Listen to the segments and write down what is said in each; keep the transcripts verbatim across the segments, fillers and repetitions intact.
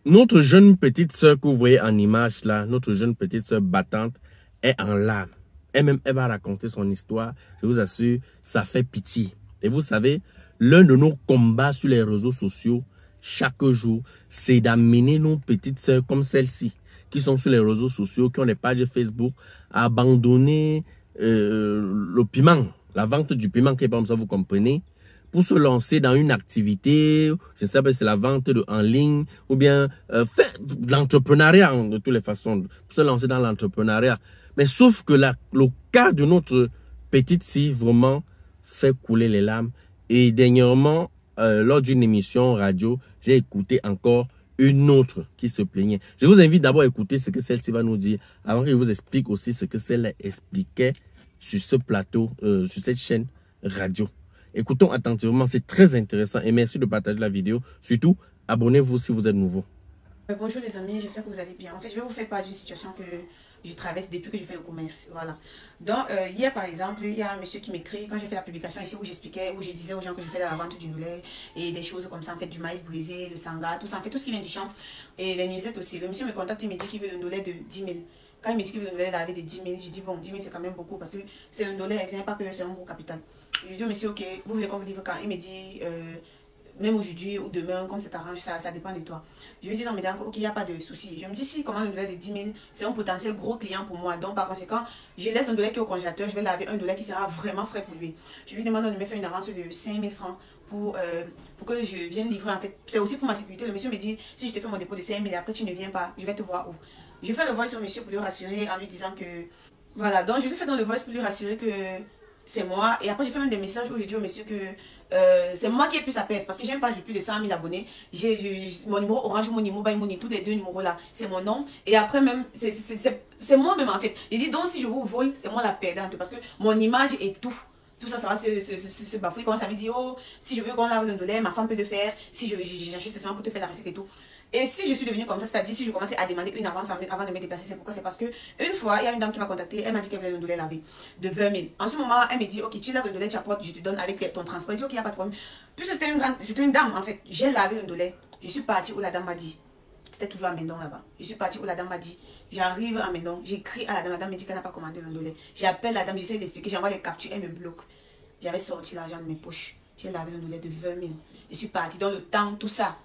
Notre jeune petite sœur que vous voyez en image là, notre jeune petite sœur battante, est en larmes. Elle-même, elle va raconter son histoire. Je vous assure, ça fait pitié. Et vous savez, l'un de nos combats sur les réseaux sociaux, chaque jour, c'est d'amener nos petites sœurs comme celle-ci, qui sont sur les réseaux sociaux, qui ont des pages Facebook, à abandonner euh, le piment, la vente du piment, qui est comme ça, vous comprenez, pour se lancer dans une activité, je ne sais pas si c'est la vente de, en ligne, ou bien euh, l'entrepreneuriat de toutes les façons, pour se lancer dans l'entrepreneuriat. Mais sauf que la, le cas de notre petite fille vraiment fait couler les larmes. Et dernièrement, euh, lors d'une émission radio, j'ai écouté encore une autre qui se plaignait. Je vous invite d'abord à écouter ce que celle-ci va nous dire, avant que je vous explique aussi ce que celle expliquait sur ce plateau, euh, sur cette chaîne radio. Écoutons attentivement, c'est très intéressant et merci de partager la vidéo. Surtout, abonnez-vous si vous êtes nouveau. Euh, bonjour les amis, j'espère que vous allez bien. En fait, je vais vous faire part d'une situation que je traverse depuis que je fais le commerce. Voilà. Donc, euh, hier par exemple, il y a un monsieur qui m'écrit quand j'ai fait la publication ici où j'expliquais, où je disais aux gens que je fais de la vente du lait et des choses comme ça, en fait, du maïs brisé, le sanga, tout ça, en fait, tout ce qui vient du champ et les nuisettes aussi. Le monsieur me contacte, il me dit qu'il veut un lait de dix mille. Quand il me dit qu'il veut un lait de dix mille, je dis bon, dix mille c'est quand même beaucoup parce que c'est un lait, ce n'est pas que c'est un gros capital. Je lui dis au monsieur, ok, vous voulez qu'on vous livre quand? Il me dit, euh, même aujourd'hui ou demain, comme ça t'arrange, ça, ça dépend de toi. Je lui dis non, mais d'accord, ok, il n'y a pas de souci. Je me dis, si commande un dollar de dix mille, c'est un potentiel gros client pour moi. Donc, par conséquent, je laisse un dollar qui est au congélateur, je vais laver un dollar qui sera vraiment frais pour lui. Je lui demande de me faire une avance de cinq mille francs pour, euh, pour que je vienne livrer. En fait, c'est aussi pour ma sécurité. Le monsieur me dit, si je te fais mon dépôt de cinq mille et après tu ne viens pas, je vais te voir où. Je fais le voice au monsieur pour lui rassurer en lui disant que. Voilà, donc je lui fais dans le voice pour lui rassurer que c'est moi. Et après, j'ai fait même des messages où je dis au monsieur que euh, c'est moi qui ai pu sa perte. Parce que j'ai une page de plus de cent mille abonnés. J'ai mon numéro Orange Money, Mobile Money, tous les deux numéros là, c'est mon nom. Et après même, c'est moi-même en fait. Il dit donc si je vous vole, c'est moi la perdante. Parce que mon image est tout. Tout ça, ça va se, se, se, se bafouiller. Quand ça veut dire, oh, si je veux qu'on lave le dollar, ma femme peut le faire. Si je j'achète, c'est seulement pour te faire la recette et tout. Et si je suis devenue comme ça, c'est-à-dire si je commençais à demander une avance avant de me déplacer, c'est pourquoi? C'est parce que une fois, il y a une dame qui m'a contacté, elle m'a dit qu'elle voulait un dollar lavé de vingt mille. En ce moment, elle me dit, ok, tu laves le dollar, tu apportes, je te donne avec ton transport. Je dis, ok, il n'y a pas de problème. Puis c'était une, grande, une dame, en fait. J'ai lavé le dollar. Je suis partie où la dame m'a dit, c'était toujours à Mendon là-bas. Je suis partie où la dame m'a dit, j'arrive à Mendon, j'écris à la dame, la dame me dit qu'elle n'a pas commandé le dollar. J'appelle la dame, j'essaie d'expliquer, j'envoie les captures, elle me bloque. J'avais sorti l'argent de mes poches. J'ai lavé le dollar de vingt mille. Je suis partie dans le temps, tout ça.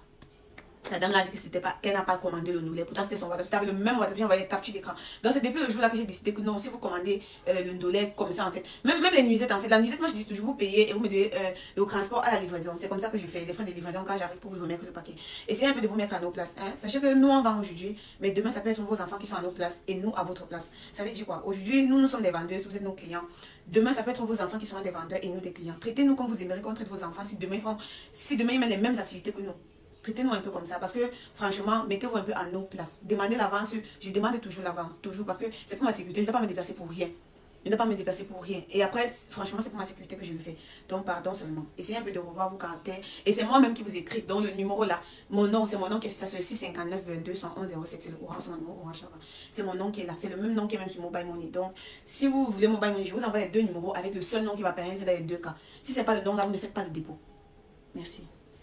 La dame l'a dit que c'était pas, qu'elle n'a pas commandé le ndolé. Pourtant, c'était son WhatsApp. C'était avec le même WhatsApp. J'ai envoyé les captures d'écran. Donc, c'est depuis le jour là que j'ai décidé que non, si vous commandez euh, le ndolé comme ça, en fait. Même, même les nuisettes, en fait. La nuisette, moi, je dis toujours, vous payez et vous me devez euh, le transport à la livraison. C'est comme ça que je fais les frais de livraison quand j'arrive pour vous remettre le paquet. Essayez un peu de vous mettre à nos places. Hein. Sachez que nous, on vend aujourd'hui, mais demain, ça peut être vos enfants qui sont à nos places et nous à votre place. Ça veut dire quoi? Aujourd'hui, nous, nous sommes des vendeuses, vous êtes nos clients. Demain, ça peut être vos enfants qui seront des vendeurs et nous des clients. Traitez-nous comme vous aimeriez qu'on traite vos enfants si demain, ils font, si demain, ils mènent les mêmes activités que nous. Traitez-nous un peu comme ça parce que franchement, mettez-vous un peu à nos places. Demandez l'avance. Je demande toujours l'avance, toujours parce que c'est pour ma sécurité. Je ne dois pas me déplacer pour rien. Je ne dois pas me déplacer pour rien. Et après, franchement, c'est pour ma sécurité que je le fais. Donc, pardon seulement. Essayez un peu de revoir vos caractères. Et c'est moi-même qui vous écris. Donc, le numéro là, mon nom, c'est mon nom qui est sur ça, c'est le six cinq neuf vingt-deux cent onze zéro sept. C'est le orange, c'est mon numéro orange. C'est mon nom qui est là. C'est le même nom qui est même sur Mobile Money. Donc, si vous voulez Mobile Money, je vous envoie les deux numéros avec le seul nom qui va permettre dans les deux cas. Si ce n'est pas le nom là, vous ne faites pas le dépôt. Merci.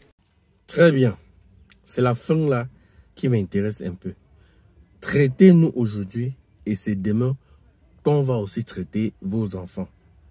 Très bien. C'est la fin là qui m'intéresse un peu. Traitez-nous aujourd'hui et c'est demain qu'on va aussi traiter vos enfants.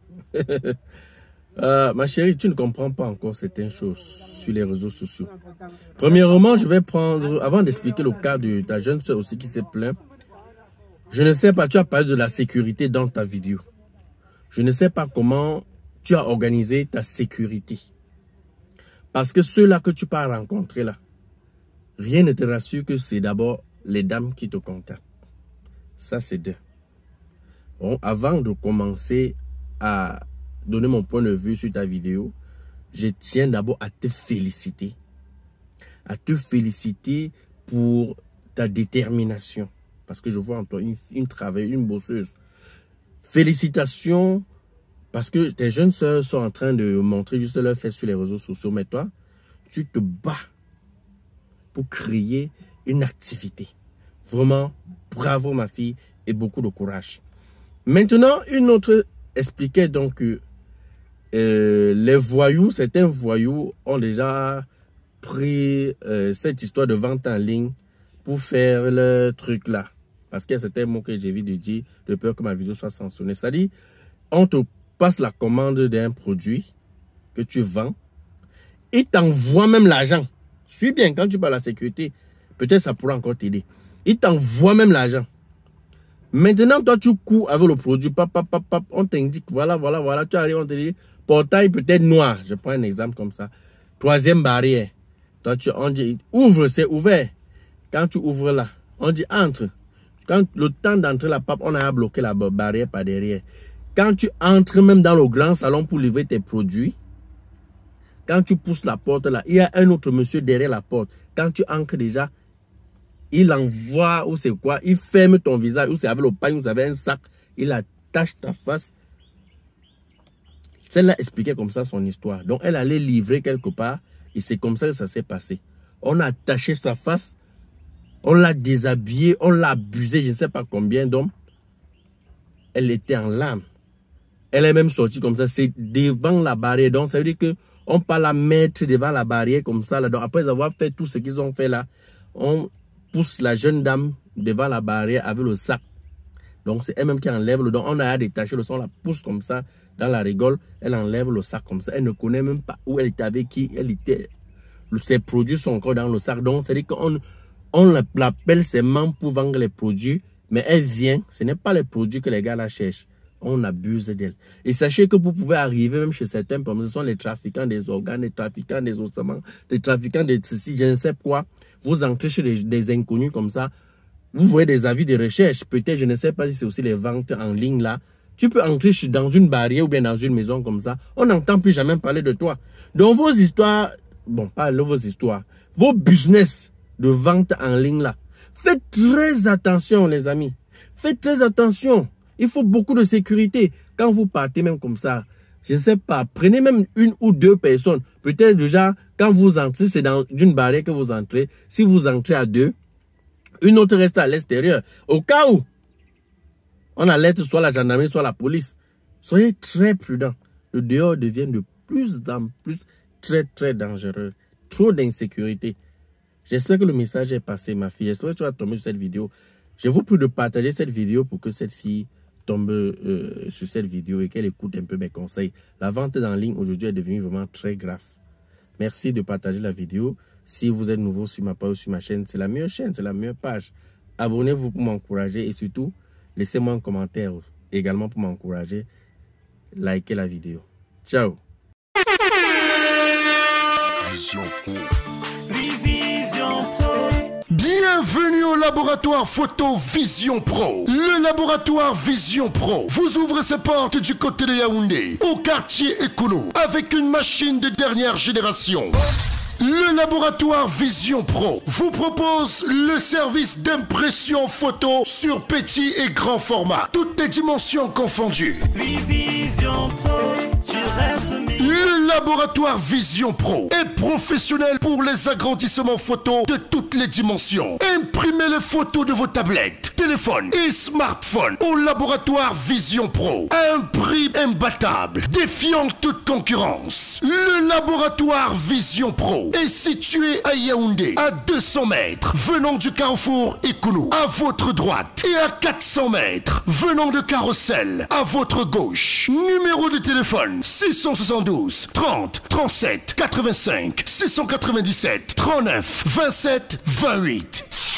euh, ma chérie, tu ne comprends pas encore certaines choses sur les réseaux sociaux. Premièrement, je vais prendre, avant d'expliquer le cas de ta jeune soeur aussi qui s'est plaint, je ne sais pas, tu as parlé de la sécurité dans ta vidéo. Je ne sais pas comment tu as organisé ta sécurité. Parce que ceux-là que tu peux rencontrer là, rien ne te rassure que c'est d'abord les dames qui te contactent. Ça, c'est deux. Bon, avant de commencer à donner mon point de vue sur ta vidéo, je tiens d'abord à te féliciter. À te féliciter pour ta détermination. Parce que je vois en toi une, une travailleuse, une bosseuse. Félicitations parce que tes jeunes soeurs sont en train de montrer juste leur fait sur les réseaux sociaux. Mais toi, tu te bats pour créer une activité. Vraiment, bravo ma fille et beaucoup de courage. Maintenant, une autre expliquait donc que euh, les voyous, certains voyous ont déjà pris euh, cette histoire de vente en ligne pour faire le truc là. Parce que c'était un mot que j'ai vu de dire, de peur que ma vidéo soit censurée. C'est-à-dire, on te passe la commande d'un produit que tu vends. Il t'envoie même l'argent. Suis bien, quand tu parles à la sécurité, peut-être ça pourra encore t'aider. Il t'envoie même l'argent. Maintenant, toi, tu cours avec le produit. Pap, pap, pap, pap, on t'indique, voilà, voilà, voilà. Tu arrives, on te dit, portail peut-être noir. Je prends un exemple comme ça. Troisième barrière. Toi, tu, on dit, ouvre, c'est ouvert. Quand tu ouvres là, on dit, entre. Quand le temps d'entrer la pape, on a bloqué la barrière par derrière. Quand tu entres même dans le grand salon pour livrer tes produits, quand tu pousses la porte là, il y a un autre monsieur derrière la porte. Quand tu entres déjà, il envoie, ou c'est quoi, il ferme ton visage, ou c'est avec le pagne, ou c'est avec un sac, il attache ta face. Celle-là expliquait comme ça son histoire. Donc elle allait livrer quelque part, et c'est comme ça que ça s'est passé. On a attaché sa face, on l'a déshabillée, on l'a abusée, je ne sais pas combien d'hommes. Elle était en larmes. Elle est même sortie comme ça, c'est devant la barrière. Donc ça veut dire que on peut la mettre devant la barrière comme ça. Là. Donc après avoir fait tout ce qu'ils ont fait là, on pousse la jeune dame devant la barrière avec le sac. Donc c'est elle-même qui enlève le don. On a détaché le son, on la pousse comme ça dans la rigole. Elle enlève le sac comme ça. Elle ne connaît même pas où elle était, avec qui elle était. Ses produits sont encore dans le sac. Donc c'est à dire qu'on on l'appelle seulement pour vendre les produits. Mais elle vient, ce n'est pas les produits que les gars la cherchent. On abuse d'elle. Et sachez que vous pouvez arriver même chez certains, ce sont les trafiquants des organes, les trafiquants des ossements, les trafiquants de ceci, je ne sais quoi. Vous entrez chez des, des inconnus comme ça. Vous voyez des avis de recherche. Peut-être, je ne sais pas si c'est aussi les ventes en ligne là. Tu peux entrer dans une barrière ou bien dans une maison comme ça. On n'entend plus jamais parler de toi. Donc vos histoires, bon, pas vos histoires, vos business de vente en ligne là. Faites très attention les amis. Faites très attention. Il faut beaucoup de sécurité. Quand vous partez même comme ça, je ne sais pas, prenez même une ou deux personnes. Peut-être déjà, quand vous entrez, c'est dans une barrière que vous entrez. Si vous entrez à deux, une autre reste à l'extérieur. Au cas où on alerte soit la gendarmerie, soit la police. Soyez très prudents. Le dehors devient de plus en plus très très dangereux. Trop d'insécurité. J'espère que le message est passé, ma fille. J'espère que tu vas tomber sur cette vidéo. Je vous prie de partager cette vidéo pour que cette fille tombe euh, sur cette vidéo et qu'elle écoute un peu mes conseils. La vente en ligne aujourd'hui est devenue vraiment très grave. Merci de partager la vidéo. Si vous êtes nouveau sur ma page ou sur ma chaîne, c'est la meilleure chaîne, c'est la meilleure page. Abonnez-vous pour m'encourager et surtout, laissez-moi un commentaire également pour m'encourager. Likez la vidéo. Ciao. Vision Pro. Bienvenue au laboratoire photo Vision Pro. Le laboratoire Vision Pro vous ouvre ses portes du côté de Yaoundé, au quartier Ekounou, avec une machine de dernière génération. Le laboratoire Vision Pro vous propose le service d'impression photo sur petit et grand format, toutes les dimensions confondues. Vision Pro, tu restes le laboratoire Vision Pro est professionnel pour les agrandissements photos de toutes les dimensions. Imprimez les photos de vos tablettes, téléphones et smartphones au laboratoire Vision Pro à un prix imbattable, défiant toute concurrence. Le laboratoire Vision Pro est situé à Yaoundé, à deux cents mètres, venant du carrefour Ekounou, à votre droite, et à quatre cents mètres, venant de Carrousel, à votre gauche. Numéro de téléphone six cent soixante-douze, trente, trente-sept, quatre-vingt-cinq, six cent quatre-vingt-dix-sept, trente-neuf, vingt-sept, vingt-huit.